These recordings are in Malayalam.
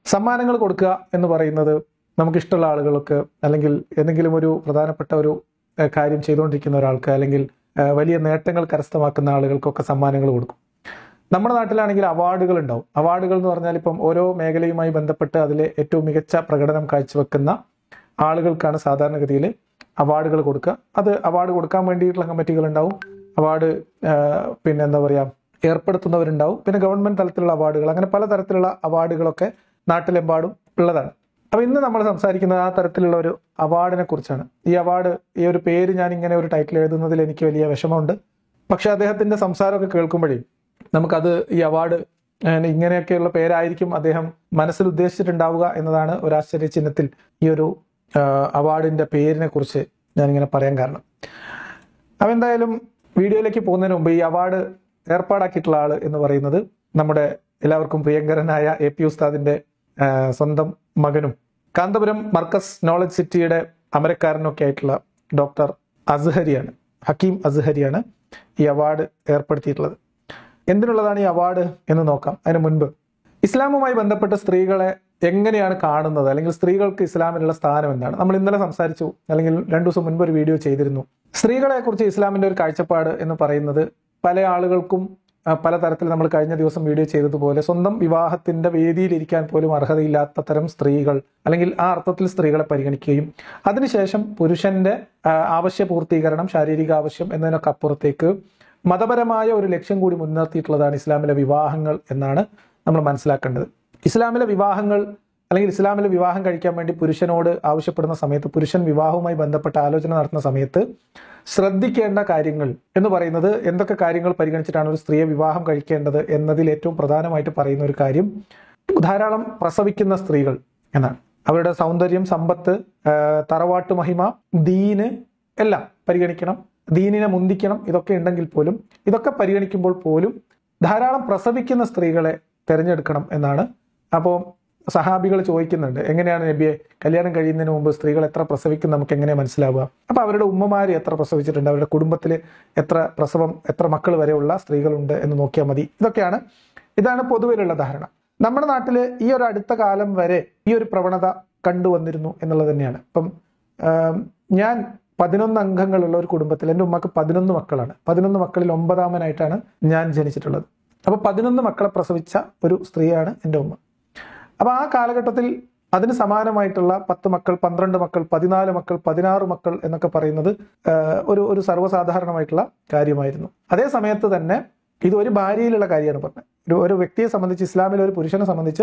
സമ്മാനങ്ങൾ കൊടുക്കുക എന്ന് പറയുന്നത് നമുക്കിഷ്ടമുള്ള ആളുകൾക്ക് അല്ലെങ്കിൽ എന്തെങ്കിലും ഒരു പ്രധാനപ്പെട്ട ഒരു കാര്യം ചെയ്തുകൊണ്ടിരിക്കുന്ന ഒരാൾക്ക് അല്ലെങ്കിൽ വലിയ നേട്ടങ്ങൾ കരസ്ഥമാക്കുന്ന ആളുകൾക്കൊക്കെ സമ്മാനങ്ങൾ കൊടുക്കും. നമ്മുടെ നാട്ടിലാണെങ്കിൽ അവാർഡുകൾ ഉണ്ടാവും. അവാർഡുകൾ എന്ന് പറഞ്ഞാൽ ഇപ്പം ഓരോ മേഖലയുമായി ബന്ധപ്പെട്ട് അതിലെ ഏറ്റവും മികച്ച പ്രകടനം കാഴ്ചവെക്കുന്ന ആളുകൾക്കാണ് സാധാരണഗതിയിൽ അവാർഡുകൾ കൊടുക്കുക. അത് അവാർഡ് കൊടുക്കാൻ വേണ്ടിയിട്ടുള്ള കമ്മിറ്റികൾ ഉണ്ടാവും, അവാർഡ് പിന്നെ എന്താ പറയുക ഏർപ്പെടുത്തുന്നവരുണ്ടാവും, പിന്നെ ഗവൺമെന്റ് തലത്തിലുള്ള അവാർഡുകൾ, അങ്ങനെ പലതരത്തിലുള്ള അവാർഡുകളൊക്കെ നാട്ടിലെമ്പാടും ഉള്ളതാണ്. അപ്പൊ ഇന്ന് നമ്മൾ സംസാരിക്കുന്നത് ആ തരത്തിലുള്ള ഒരു അവാർഡിനെ കുറിച്ചാണ്. ഈ അവാർഡ്, ഈ ഒരു പേര് ഞാൻ ഇങ്ങനെ ഒരു ടൈറ്റിൽ എഴുതുന്നതിൽ എനിക്ക് വലിയ വിഷമമുണ്ട്. പക്ഷെ അദ്ദേഹത്തിന്റെ സംസാരമൊക്കെ കേൾക്കുമ്പോഴേ നമുക്കത് ഈ അവാർഡ് ഇങ്ങനെയൊക്കെയുള്ള പേരായിരിക്കും അദ്ദേഹം മനസ്സിൽ ഉദ്ദേശിച്ചിട്ടുണ്ടാവുക എന്നതാണ് ഒരു ആശ്ചര്യചിഹ്നത്തിൽ ഈ ഒരു അവാർഡിന്റെ പേരിനെ കുറിച്ച് ഞാനിങ്ങനെ പറയാൻ കാരണം. അപ്പൊ എന്തായാലും വീഡിയോയിലേക്ക് പോകുന്നതിന് മുമ്പ് ഈ അവാർഡ് ഏർപ്പാടാക്കിയിട്ടുള്ള ആള് എന്ന് പറയുന്നത് നമ്മുടെ എല്ലാവർക്കും പ്രിയങ്കരനായ AP ഉസ്താദിന്റെ സ്വന്തം മകനും കാന്തപുരം മർക്കസ് നോളജ് സിറ്റിയുടെ അമരക്കാരനൊക്കെ ആയിട്ടുള്ള ഡോക്ടർ അസ്ഹരിയാണ്, ഹക്കീം അസ്ഹരിയാണ് ഈ അവാർഡ് ഏർപ്പെടുത്തിയിട്ടുള്ളത്. എന്തിനുള്ളതാണ് ഈ അവാർഡ് എന്ന് നോക്കാം. അതിന് മുൻപ് ഇസ്ലാമുമായി ബന്ധപ്പെട്ട് സ്ത്രീകളെ എങ്ങനെയാണ് കാണുന്നത്, അല്ലെങ്കിൽ സ്ത്രീകൾക്ക് ഇസ്ലാമിലുള്ള സ്ഥാനം എന്താണ്? നമ്മൾ ഇന്നലെ സംസാരിച്ചു, അല്ലെങ്കിൽ 2 ദിവസം മുൻപ് ഒരു വീഡിയോ ചെയ്തിരുന്നു. സ്ത്രീകളെ കുറിച്ച് ഇസ്ലാമിന്റെ ഒരു കാഴ്ചപ്പാട് എന്ന് പറയുന്നത് പല ആളുകൾക്കും പലതരത്തിൽ നമ്മൾ കഴിഞ്ഞ ദിവസം വീഡിയോ ചെയ്തതുപോലെ സ്വന്തം വിവാഹത്തിന്റെ വേദിയിലിരിക്കാൻ പോലും അർഹതയില്ലാത്ത തരം സ്ത്രീകൾ, അല്ലെങ്കിൽ ആ അർത്ഥത്തിൽ സ്ത്രീകളെ പരിഗണിക്കുകയും അതിനുശേഷം പുരുഷന്റെ ആവശ്യ പൂർത്തീകരണം, ശാരീരിക ആവശ്യം എന്നതിനൊക്കെ അപ്പുറത്തേക്ക് മതപരമായ ഒരു ലക്ഷ്യം കൂടി മുൻനിർത്തിയിട്ടുള്ളതാണ് ഇസ്ലാമിലെ വിവാഹങ്ങൾ എന്നാണ് നമ്മൾ മനസ്സിലാക്കേണ്ടത്. ഇസ്ലാമിലെ വിവാഹങ്ങൾ, അല്ലെങ്കിൽ ഇസ്ലാമിലെ വിവാഹം കഴിക്കാൻ വേണ്ടി പുരുഷനോട് ആവശ്യപ്പെടുന്ന സമയത്ത്, പുരുഷൻ വിവാഹവുമായി ബന്ധപ്പെട്ട ആലോചന നടത്തുന്ന സമയത്ത് ശ്രദ്ധിക്കേണ്ട കാര്യങ്ങൾ എന്ന് പറയുന്നത്, എന്തൊക്കെ കാര്യങ്ങൾ പരിഗണിച്ചിട്ടാണ് ഒരു സ്ത്രീയെ വിവാഹം കഴിക്കേണ്ടത് എന്നതിൽ ഏറ്റവും പ്രധാനമായിട്ട് പറയുന്ന ഒരു കാര്യം ധാരാളം പ്രസവിക്കുന്ന സ്ത്രീകൾ എന്നാണ്. അവരുടെ സൗന്ദര്യം, സമ്പത്ത്, തറവാട്ട് മഹിമ, ദീന് എല്ലാം പരിഗണിക്കണം, ദീനിനെ മുന്തിക്കണം. ഇതൊക്കെ ഉണ്ടെങ്കിൽ പോലും, ഇതൊക്കെ പരിഗണിക്കുമ്പോൾ പോലും ധാരാളം പ്രസവിക്കുന്ന സ്ത്രീകളെ തിരഞ്ഞെടുക്കണം എന്നാണ്. അപ്പോൾ സഹാബികൾ ചോദിക്കുന്നുണ്ട്, എങ്ങനെയാണ് നബിയെ കല്യാണം കഴിയുന്നതിന് മുമ്പ് സ്ത്രീകൾ എത്ര പ്രസവിക്കും നമുക്ക് എങ്ങനെ മനസ്സിലാവുക? അപ്പൊ അവരുടെ ഉമ്മമാര് എത്ര പ്രസവിച്ചിട്ടുണ്ട്, അവരുടെ കുടുംബത്തിൽ എത്ര പ്രസവം, എത്ര മക്കൾ വരെയുള്ള സ്ത്രീകളുണ്ട് എന്ന് നോക്കിയാൽ മതി. ഇതാണ് പൊതുവിലുള്ള ധാരണ. നമ്മുടെ നാട്ടിൽ ഈ ഒരു അടുത്ത കാലം വരെ ഈ ഒരു പ്രവണത കണ്ടുവന്നിരുന്നു എന്നുള്ളത് തന്നെയാണ്. ഇപ്പം ഞാൻ 11 അംഗങ്ങളുള്ള ഒരു കുടുംബത്തിൽ, എൻ്റെ ഉമ്മക്ക് 11 മക്കളാണ്. 11 മക്കളിൽ 9ാമനായിട്ടാണ് ഞാൻ ജനിച്ചിട്ടുള്ളത്. അപ്പൊ 11 മക്കളെ പ്രസവിച്ച ഒരു സ്ത്രീയാണ് എൻ്റെ ഉമ്മ. അപ്പൊ ആ കാലഘട്ടത്തിൽ അതിന് സമാനമായിട്ടുള്ള 10 മക്കൾ, 12 മക്കൾ, 14 മക്കൾ, 16 മക്കൾ എന്നൊക്കെ പറയുന്നത് ഒരു സർവ്വസാധാരണമായിട്ടുള്ള കാര്യമായിരുന്നു. അതേ സമയത്ത് തന്നെ ഇത് ഒരു ഭാര്യയിലുള്ള കാര്യമാണ് പറഞ്ഞത്. ഒരു വ്യക്തിയെ സംബന്ധിച്ച്, ഇസ്ലാമിലെ ഒരു പുരുഷനെ സംബന്ധിച്ച്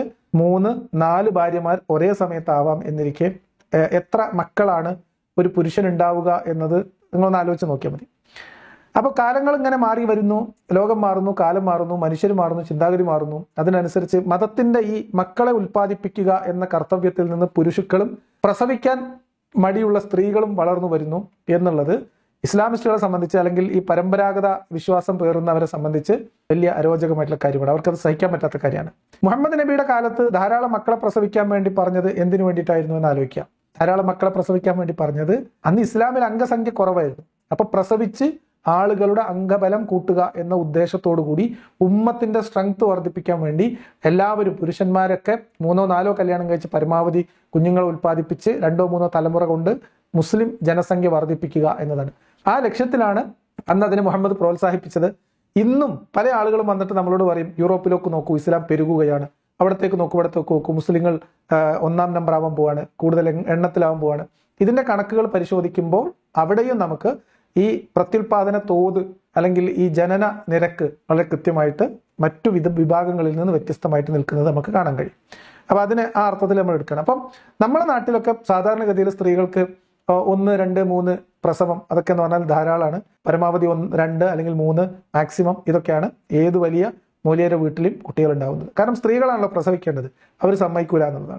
3-4 ഭാര്യമാർ ഒരേ സമയത്താവാം എന്നിരിക്കെ എത്ര മക്കളാണ് ഒരു പുരുഷൻ ഉണ്ടാവുക എന്നത് നിങ്ങളൊന്ന് ആലോചിച്ച് നോക്കിയാൽ മതി. അപ്പോൾ കാലങ്ങൾ ഇങ്ങനെ മാറി വരുന്നു, ലോകം മാറുന്നു, കാലം മാറുന്നു, മനുഷ്യർ മാറുന്നു, ചിന്താഗതി മാറുന്നു. അതിനനുസരിച്ച് മതത്തിന്റെ ഈ മക്കളെ ഉൽപ്പാദിപ്പിക്കുക എന്ന കർത്തവ്യത്തിൽ നിന്ന് പുരുഷുക്കളും പ്രസവിക്കാൻ മടിയുള്ള സ്ത്രീകളും വളർന്നു വരുന്നു എന്നുള്ളത് ഇസ്ലാമിസ്റ്റുകളെ സംബന്ധിച്ച്, അല്ലെങ്കിൽ ഈ പരമ്പരാഗത വിശ്വാസം പേറുന്നവരെ സംബന്ധിച്ച് വലിയ അരോചകമായിട്ടുള്ള കാര്യമാണ്. അവർക്കത് സഹിക്കാൻ പറ്റാത്ത കാര്യമാണ്. മുഹമ്മദ് നബിയുടെ കാലത്ത് ധാരാളം മക്കളെ പ്രസവിക്കാൻ വേണ്ടി പറഞ്ഞത് എന്തിനു വേണ്ടിയിട്ടായിരുന്നു എന്ന് ആലോചിക്കാം. ധാരാളം മക്കളെ പ്രസവിക്കാൻ വേണ്ടി പറഞ്ഞത് അന്ന് ഇസ്ലാമിൽ അംഗസംഖ്യ കുറവായിരുന്നു. അപ്പൊ പ്രസവിച്ച് ആളുകളുടെ അംഗബലം കൂട്ടുക എന്ന ഉദ്ദേശത്തോടു കൂടി ഉമ്മത്തിന്റെ സ്ട്രെങ്ത് വർദ്ധിപ്പിക്കാൻ വേണ്ടി എല്ലാവരും, പുരുഷന്മാരൊക്കെ 3-4 കല്യാണം കഴിച്ച് പരമാവധി കുഞ്ഞുങ്ങളെ ഉൽപ്പാദിപ്പിച്ച് 2-3 തലമുറ കൊണ്ട് മുസ്ലിം ജനസംഖ്യ വർദ്ധിപ്പിക്കുക എന്നതാണ്. ആ ലക്ഷ്യത്തിലാണ് അന്ന് അതിന് മുഹമ്മദ് പ്രോത്സാഹിപ്പിച്ചത്. ഇന്നും പല ആളുകളും വന്നിട്ട് നമ്മളോട് പറയും, യൂറോപ്പിലേക്ക് നോക്കൂ, ഇസ്ലാം പെരുകുകയാണ്, അവിടത്തേക്ക് നോക്കൂ, ഇവിടത്തേക്ക് നോക്കൂ, മുസ്ലിങ്ങൾ 1-ാം നമ്പർ ആവാൻ പോവാണ്, കൂടുതൽ എണ്ണത്തിലാവാൻ പോവാണ്. ഇതിന്റെ കണക്കുകൾ പരിശോധിക്കുമ്പോൾ അവിടെയും നമുക്ക് ഈ പ്രത്യുൽപാദന തോത്, അല്ലെങ്കിൽ ഈ ജനന നിരക്ക് വളരെ കൃത്യമായിട്ട് മറ്റു വിഭാഗങ്ങളിൽ നിന്ന് വ്യത്യസ്തമായിട്ട് നിൽക്കുന്നത് നമുക്ക് കാണാൻ കഴിയും. അപ്പൊ അതിനെ ആ അർത്ഥത്തിൽ നമ്മൾ എടുക്കണം. അപ്പം നമ്മുടെ നാട്ടിലൊക്കെ സാധാരണഗതിയിൽ സ്ത്രീകൾക്ക് 1, 2, 3 പ്രസവം, അതൊക്കെ എന്ന് പറഞ്ഞാൽ ധാരാളമാണ്. പരമാവധി 1, 2 അല്ലെങ്കിൽ 3 മാക്സിമം. ഇതൊക്കെയാണ് ഏത് വലിയ മൂല്യരുടെ വീട്ടിലും കുട്ടികൾ ഉണ്ടാവുന്നത്. കാരണം സ്ത്രീകളാണല്ലോ പ്രസവിക്കേണ്ടത്, അവർ സമ്മതിക്കൂല എന്നുള്ളതാണ്.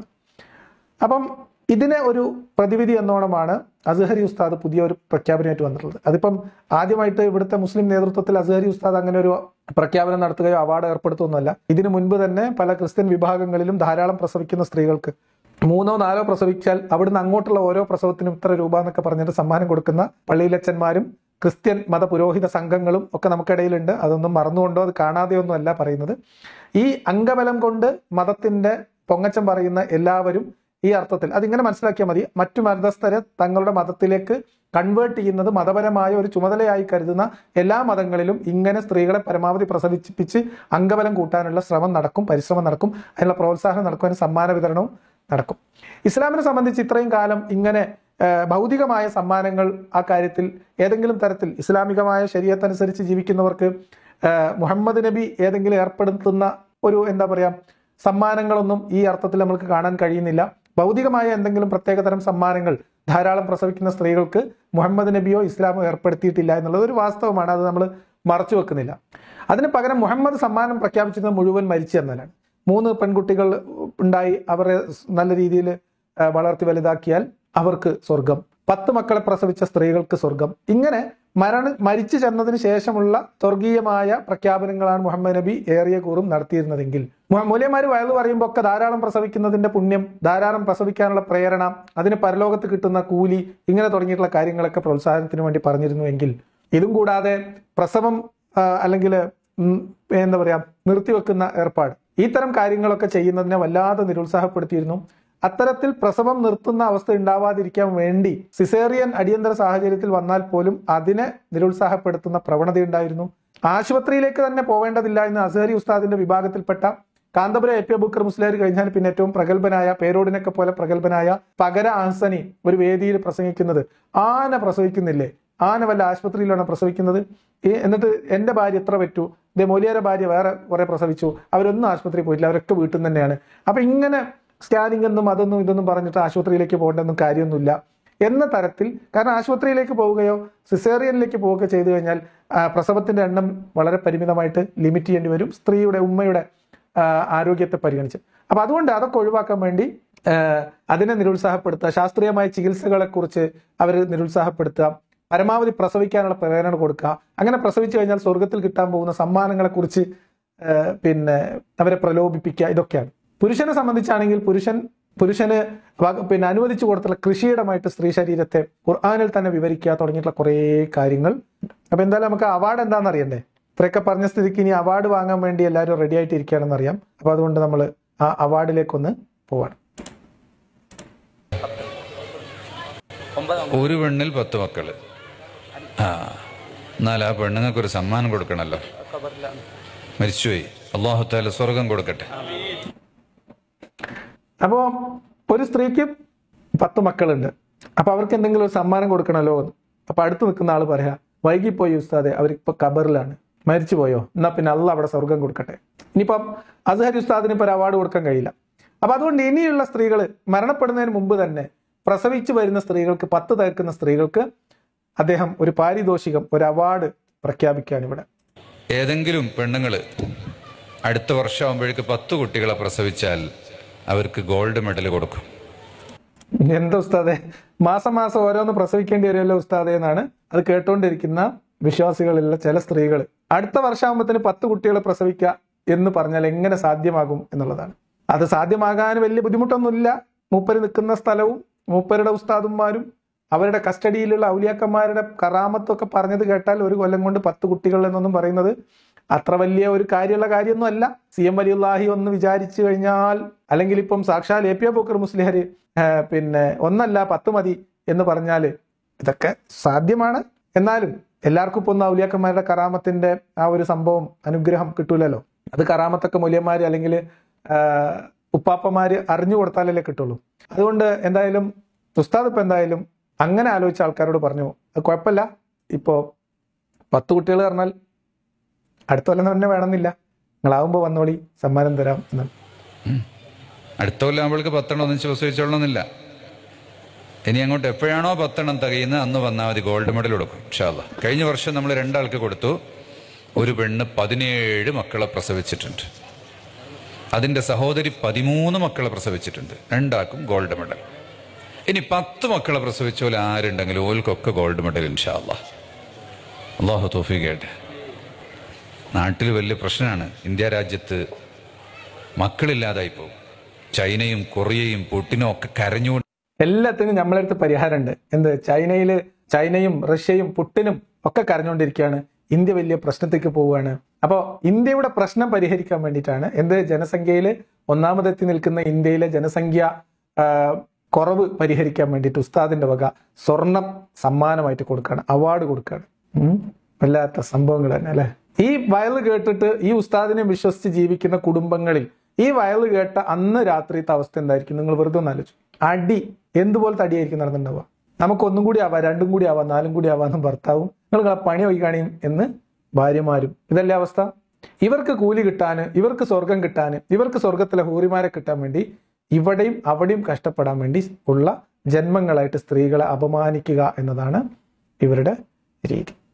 അപ്പം ഇതിനെ ഒരു പ്രതിവിധി എന്നോണമാണ് അസ്ഹരി ഉസ്താദ് പുതിയ ഒരു പ്രഖ്യാപനമായിട്ട് വന്നിട്ടുള്ളത്. അതിപ്പം ആദ്യമായിട്ട് ഇവിടുത്തെ മുസ്ലിം നേതൃത്വത്തിൽ അസ്ഹരി ഉസ്താദ് അങ്ങനെ ഒരു പ്രഖ്യാപനം നടത്തുകയോ അവാർഡ് ഏർപ്പെടുത്തുകയൊന്നുമല്ല. ഇതിനു മുൻപ് തന്നെ പല ക്രിസ്ത്യൻ വിഭാഗങ്ങളിലും ധാരാളം പ്രസവിക്കുന്ന സ്ത്രീകൾക്ക് 3-4 പ്രസവിച്ചാൽ അവിടുന്ന് അങ്ങോട്ടുള്ള ഓരോ പ്രസവത്തിനും ഇത്ര രൂപ എന്നൊക്കെ പറഞ്ഞിട്ട് സമ്മാനം കൊടുക്കുന്ന പള്ളിയിലച്ചന്മാരും ക്രിസ്ത്യൻ മത പുരോഹിത സംഘങ്ങളും ഒക്കെ നമുക്കിടയിലുണ്ട്. അതൊന്നും മറന്നുകൊണ്ടോ അത് കാണാതെയൊന്നും അല്ല പറയുന്നത്. ഈ അംഗബലം കൊണ്ട് മതത്തിന്റെ പൊങ്ങച്ചം പറയുന്ന എല്ലാവരും ഈ അർത്ഥത്തിൽ അതിങ്ങനെ മനസ്സിലാക്കിയാൽ മതി. മറ്റു മതസ്ഥരെ തങ്ങളുടെ മതത്തിലേക്ക് കൺവേർട്ട് ചെയ്യുന്നത് മതപരമായ ഒരു ചുമതലയായി കരുതുന്ന എല്ലാ മതങ്ങളിലും ഇങ്ങനെ സ്ത്രീകളെ പരമാവധി പ്രസവിപ്പിച്ച് അംഗബലം കൂട്ടാനുള്ള ശ്രമം നടക്കും, പരിശ്രമം നടക്കും, അതിനുള്ള പ്രോത്സാഹനം നടക്കും, അതിന് സമ്മാന വിതരണവും നടക്കും. ഇസ്ലാമിനെ സംബന്ധിച്ച് ഇത്രയും കാലം ഇങ്ങനെ ഭൗതികമായ സമ്മാനങ്ങൾ ആ കാര്യത്തിൽ ഏതെങ്കിലും തരത്തിൽ ഇസ്ലാമികമായ ശരീഅത്തനുസരിച്ച് ജീവിക്കുന്നവർക്ക് മുഹമ്മദ് നബി ഏതെങ്കിലും ഏർപ്പെടുത്തുന്ന ഒരു എന്താ പറയാ സമ്മാനങ്ങളൊന്നും ഈ അർത്ഥത്തിൽ നമുക്ക് കാണാൻ കഴിയുന്നില്ല. ഭൗതികമായ എന്തെങ്കിലും പ്രത്യേകതരം സമ്മാനങ്ങൾ ധാരാളം പ്രസവിക്കുന്ന സ്ത്രീകൾക്ക് മുഹമ്മദ് നബിയോ ഇസ്ലാമോ ഏർപ്പെടുത്തിയിട്ടില്ല എന്നുള്ളത് ഒരു വാസ്തവമാണ്. അത് നമ്മൾ മറച്ചു വെക്കുന്നില്ല. അതിന് പകരം മുഹമ്മദ് സമ്മാനം പ്രഖ്യാപിച്ചത് മുഴുവൻ മരിച്ചു എന്നതാണ്. 3 പെൺകുട്ടികൾ ഉണ്ടായി അവരെ നല്ല രീതിയിൽ വളർത്തി വലുതാക്കിയാൽ അവർക്ക് സ്വർഗം, 10 മക്കളെ പ്രസവിച്ച സ്ത്രീകൾക്ക് സ്വർഗം, ഇങ്ങനെ മരിച്ചു ചെന്നതിന് ശേഷമുള്ള സ്വർഗീയമായ പ്രഖ്യാപനങ്ങളാണ് മുഹമ്മദ് നബി ഏറിയ കൂറും നടത്തിയിരുന്നതെങ്കിൽ മൂല്യമാര് വയലു പറയുമ്പോൾ ഒക്കെ ധാരാളം പ്രസവിക്കുന്നതിന്റെ പുണ്യം, ധാരാളം പ്രസവിക്കാനുള്ള പ്രേരണ, അതിന് പരലോകത്ത് കിട്ടുന്ന കൂലി, ഇങ്ങനെ തുടങ്ങിയിട്ടുള്ള കാര്യങ്ങളൊക്കെ പ്രോത്സാഹനത്തിന് വേണ്ടി പറഞ്ഞിരുന്നുവെങ്കിൽ ഇതും കൂടാതെ പ്രസവം അല്ലെങ്കിൽ എന്താ പറയാ നിർത്തിവെക്കുന്ന ഏർപ്പാട്, ഇത്തരം കാര്യങ്ങളൊക്കെ ചെയ്യുന്നതിനെ വല്ലാതെ നിരുത്സാഹപ്പെടുത്തിയിരുന്നു. അത്തരത്തിൽ പ്രസവം നിർത്തുന്ന അവസ്ഥ ഉണ്ടാവാതിരിക്കാൻ വേണ്ടി സിസേറിയൻ അടിയന്തര സാഹചര്യത്തിൽ വന്നാൽ പോലും അതിനെ നിരുത്സാഹപ്പെടുത്തുന്ന പ്രവണതയുണ്ടായിരുന്നു. ആശുപത്രിയിലേക്ക് തന്നെ പോവേണ്ടതില്ല എന്ന് അസ്ഹരി ഉസ്താദിന്റെ വിഭാഗത്തിൽപ്പെട്ട കാന്തപുരം എ പി അബൂക്കർ മുസ്ലിയാർ കഴിഞ്ഞാൽ പിന്നെ ഏറ്റവും പ്രഗത്ഭനായ, പേരോടിനൊക്കെ പോലെ പ്രഗത്ഭനായ പകര ആഹ്സനി ഒരു വേദിയിൽ പ്രസംഗിക്കുന്നത്, ആന പ്രസവിക്കുന്നില്ലേ, ആന വല്ല ആശുപത്രിയിലാണ് പ്രസവിക്കുന്നത്, എന്നിട്ട് എൻ്റെ ഭാര്യ എത്ര പറ്റൂ, ഇതേ മൊലിയാരെ ഭാര്യ വേറെ കുറെ പ്രസവിച്ചു, അവരൊന്നും ആശുപത്രിയിൽ പോയിട്ടില്ല, അവരൊക്കെ വീട്ടിൽ നിന്ന് തന്നെയാണ്. അപ്പൊ ഇങ്ങനെ സ്കാനിങ് എന്നും അതൊന്നും ഇതൊന്നും പറഞ്ഞിട്ട് ആശുപത്രിയിലേക്ക് പോകേണ്ടെന്നും കാര്യമൊന്നുമില്ല എന്ന തരത്തിൽ. കാരണം ആശുപത്രിയിലേക്ക് പോവുകയോ സിസേറിയനിലേക്ക് പോവുകയോ ചെയ്തു കഴിഞ്ഞാൽ പ്രസവത്തിന്റെ എണ്ണം വളരെ പരിമിതമായിട്ട് ലിമിറ്റ് ചെയ്യേണ്ടി വരും, സ്ത്രീയുടെ ഉമ്മയുടെ ആരോഗ്യത്തെ പരിഗണിച്ച്. അപ്പൊ അതുകൊണ്ട് അതൊക്കെ ഒഴിവാക്കാൻ വേണ്ടി അതിനെ നിരുത്സാഹപ്പെടുത്തുക, ശാസ്ത്രീയമായ ചികിത്സകളെ കുറിച്ച് അവർ നിരുത്സാഹപ്പെടുത്തുക, പരമാവധി പ്രസവിക്കാനുള്ള പ്രേരണ കൊടുക്കുക, അങ്ങനെ പ്രസവിച്ചു കഴിഞ്ഞാൽ സ്വർഗത്തിൽ കിട്ടാൻ പോകുന്ന സമ്മാനങ്ങളെ കുറിച്ച് പിന്നെ അവരെ പ്രലോഭിപ്പിക്കുക, ഇതൊക്കെയാണ്. പുരുഷനെ സംബന്ധിച്ചാണെങ്കിൽ പുരുഷന് അനുവദിച്ചു കൊടുത്തുള്ള കൃഷിയിടമായിട്ട് സ്ത്രീ ശരീരത്തെ ഖുർആനിൽ തന്നെ വിവരിക്കുക തുടങ്ങിയിട്ടുള്ള കുറേ കാര്യങ്ങൾ. അപ്പൊ എന്തായാലും നമുക്ക് അവാർഡ് എന്താണെന്ന് അറിയണ്ടേ? ഇത്രയൊക്കെ പറഞ്ഞ സ്ഥിതിക്ക് ഇനി അവാർഡ് വാങ്ങാൻ വേണ്ടി എല്ലാവരും റെഡി ആയിട്ട് ഇരിക്കുകയാണെന്ന് അറിയാം. അപ്പൊ അതുകൊണ്ട് നമ്മൾ ആ അവാർഡിലേക്കൊന്ന് പോവാണ്. ഒരു പെണ്ണിൽ 10 മക്കള്. എന്നാൽ ആ പെണ്ണുങ്ങൾക്ക് ഒരു സമ്മാനം കൊടുക്കണല്ലോ. മരിച്ചുപോയി, അല്ലാഹു തആല സ്വർഗം കൊടുക്കട്ടെ. അപ്പോ ഒരു സ്ത്രീക്ക് 10 മക്കളുണ്ട്, അപ്പൊ അവർക്ക് എന്തെങ്കിലും ഒരു സമ്മാനം കൊടുക്കണമല്ലോ. അപ്പൊ അടുത്ത് നിൽക്കുന്ന ആള് പറയാ, വൈകിപ്പോയി ഉസ്താദെ, അവരിപ്പോ ഖബറിലാണ്, മരിച്ചു പോയോ, എന്നാ പിന്നെ അള്ളാഹ് അവിടെ സ്വർഗം കൊടുക്കട്ടെ. ഇനിയിപ്പം അസ്ഹരി ഉസ്താദിന് ഇപ്പൊ ഒരു അവാർഡ് കൊടുക്കാൻ കഴിയില്ല. അപ്പൊ അതുകൊണ്ട് ഇനിയുള്ള സ്ത്രീകൾ മരണപ്പെടുന്നതിന് മുമ്പ് തന്നെ പ്രസവിച്ചു വരുന്ന സ്ത്രീകൾക്ക്, 10 തേക്കുന്ന സ്ത്രീകൾക്ക് അദ്ദേഹം ഒരു പാരിതോഷികം, ഒരു അവാർഡ് പ്രഖ്യാപിക്കുകയാണ് ഇവിടെ. ഏതെങ്കിലും പെണ്ണുങ്ങള് അടുത്ത വർഷമാകുമ്പോഴേക്ക് 10 കുട്ടികളെ പ്രസവിച്ചാൽ അവർക്ക് ഗോൾഡ് മെഡൽ കൊടുക്കും. എന്താ ഉസ്താദെ, മാസം മാസം ഓരോന്ന് പ്രസവിക്കേണ്ടി വരുമല്ലോ ഉസ്താദെ എന്നാണ് അത് കേട്ടുകൊണ്ടിരിക്കുന്ന വിശ്വാസികളുള്ള ചില സ്ത്രീകൾ. അടുത്ത വർഷമാകുമ്പത്തിന് 10 കുട്ടികളെ പ്രസവിക്കുക എന്ന് പറഞ്ഞാൽ എങ്ങനെ സാധ്യമാകും എന്നുള്ളതാണ്. അത് സാധ്യമാകാൻ വലിയ ബുദ്ധിമുട്ടൊന്നുമില്ല. മൂപ്പര് നിൽക്കുന്ന സ്ഥലവും മൂപ്പരുടെ ഉസ്താദുമാരും അവരുടെ കസ്റ്റഡിയിലുള്ള ഔലിയാക്കന്മാരുടെ കറാമത്തൊക്കെ പറഞ്ഞത് കേട്ടാൽ ഒരു കൊല്ലം കൊണ്ട് 10 കുട്ടികൾ എന്നൊന്നും പറയുന്നത് അത്ര വലിയ ഒരു കാര്യമുള്ള കാര്യമൊന്നും അല്ല. CM വലിയുല്ലാഹി ഒന്ന് വിചാരിച്ചു കഴിഞ്ഞാൽ, അല്ലെങ്കിൽ ഇപ്പം സാക്ഷാൽ എ പി അബൂക്കർ മുസ്ലിയാർ പിന്നെ 1 10 മതി എന്ന് പറഞ്ഞാൽ ഇതൊക്കെ സാധ്യമാണ്. എന്നാലും എല്ലാവർക്കും ഇപ്പൊ ഒന്ന് ഔലിയാക്കന്മാരുടെ കറാമത്തിന്റെ ആ ഒരു സംഭവം, അനുഗ്രഹം കിട്ടൂലല്ലോ. അത് കറാമത്തൊക്കെ മൂല്യന്മാര് അല്ലെങ്കിൽ ഉപ്പാപ്പമാര് അറിഞ്ഞു കൊടുത്താലല്ലേ കിട്ടുള്ളൂ. അതുകൊണ്ട് എന്തായാലും ഉസ്താദ് ഇപ്പൊ എന്തായാലും അങ്ങനെ ആലോചിച്ച ആൾക്കാരോട് പറഞ്ഞു, അത് കുഴപ്പമില്ല, ഇപ്പോ 10 കുട്ടികൾ പറഞ്ഞാൽ അടുത്ത കൊല്ലം തന്നെ വേണമെന്നില്ല, നിങ്ങളാവുമ്പോ വന്നോളി, സമ്മാനം തരാം എന്ന്. അടുത്ത കൊല്ലം ആവുമ്പോഴേക്ക് 10 ഒന്നിച്ച് പ്രസവിച്ചോളണമെന്നില്ല. ഇനി അങ്ങോട്ട് എപ്പോഴാണോ 10 തികയുന്നത് അന്ന് വന്നാൽ മതി, ഗോൾഡ് മെഡൽ കൊടുക്കും ഇൻഷാ അല്ലാഹ്. കഴിഞ്ഞ വർഷം നമ്മൾ 2 ആൾക്ക് കൊടുത്തു. ഒരു പെണ്ണ് 17 മക്കളെ പ്രസവിച്ചിട്ടുണ്ട്. അതിന്റെ സഹോദരി 13 മക്കളെ പ്രസവിച്ചിട്ടുണ്ട്. 2 ആൾക്കും ഗോൾഡ് മെഡൽ. ഇനി 10 മക്കളെ പ്രസവിച്ച പോലെ ആരുണ്ടെങ്കിലും ഓൽക്കൊക്കെ ഗോൾഡ് മെഡൽ ഇൻഷാ അല്ലാഹ്. അല്ലാഹു തൗഫീഖ് ചെയ്യട്ടെ. നാട്ടിൽ വലിയ പ്രശ്നമാണ്. ഇന്ത്യ രാജ്യത്ത് മക്കളില്ലാതായി പോകും. ചൈനയും കൊറിയയും പുട്ടിനും ഒക്കെ കരഞ്ഞുകൊണ്ട് എല്ലാത്തിനും നമ്മളടുത്ത് പരിഹാരമുണ്ട്. എന്ത് ചൈനയും റഷ്യയും പുട്ടിനും ഒക്കെ കരഞ്ഞുകൊണ്ടിരിക്കുകയാണ്. ഇന്ത്യ വലിയ പ്രശ്നത്തേക്ക് പോവുകയാണ്. അപ്പോൾ ഇന്ത്യയുടെ പ്രശ്നം പരിഹരിക്കാൻ വേണ്ടിയിട്ടാണ് ജനസംഖ്യയിൽ ഒന്നാമതെത്തി നിൽക്കുന്ന ഇന്ത്യയിലെ ജനസംഖ്യ കുറവ് പരിഹരിക്കാൻ വേണ്ടിയിട്ട് ഉസ്താദിന്റെ വക സ്വർണം സമ്മാനമായിട്ട് കൊടുക്കുകയാണ്, അവാർഡ് കൊടുക്കുകയാണ്. വല്ലാത്ത സംഭവങ്ങൾ തന്നെ അല്ലെ. ഈ വയല് കേട്ടിട്ട് ഈ ഉസ്താദിനെ വിശ്വസിച്ച് ജീവിക്കുന്ന കുടുംബങ്ങളിൽ ഈ വയല് കേട്ട അന്ന് രാത്രിത്തെ അവസ്ഥ എന്തായിരിക്കും? നിങ്ങൾ വെറുതെ ഒന്ന് ആലോചിച്ചു. അടി എന്തുപോലത്തെ അടിയായിരിക്കും നടന്നിട്ടുണ്ടാവുക? നമുക്ക് ഒന്നും കൂടി ആവാം, രണ്ടും കൂടി ആവാം, നാലും കൂടി ആവാന്നും ഭർത്താവും നിങ്ങൾ പണി ഒഴിക്കാണിയും എന്ന് ഭാര്യമാരും. ഇതല്ലേ അവസ്ഥ? ഇവർക്ക് കൂലി കിട്ടാന്, ഇവർക്ക് സ്വർഗം കിട്ടാന്, ഇവർക്ക് സ്വർഗത്തിലെ ഹൂറിമാരെ കിട്ടാൻ വേണ്ടി ഇവിടെയും അവിടെയും കഷ്ടപ്പെടാൻ വേണ്ടി ഉള്ള ജന്മങ്ങളായിട്ട് സ്ത്രീകളെ അപമാനിക്കുക എന്നതാണ് ഇവരുടെ രീതി.